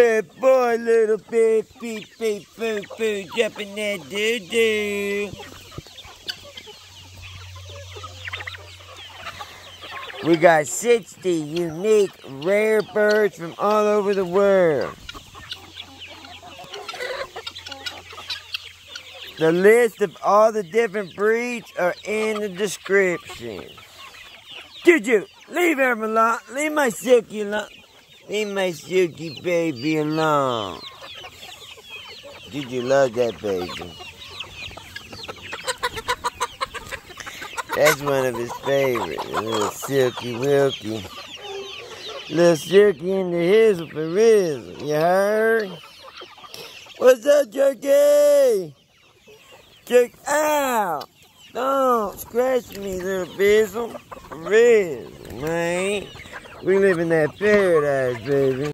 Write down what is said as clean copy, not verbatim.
Good boy, little beep, beep, beep, foo, foo, jumping that doo-doo. We got 60 unique rare birds from all over the world. The list of all the different breeds are in the description. Juju, leave her alone. Leave my Silky alone. Leave my Silky baby alone. Juju loves that baby. That's one of his favorites. A little Silky Wilkie. Little Silky in the hizzle for rizzle. You heard? What's up, Jerky? Jerk out! Don't scratch me, little bizzle. Rizzle, man. We live in that paradise, baby.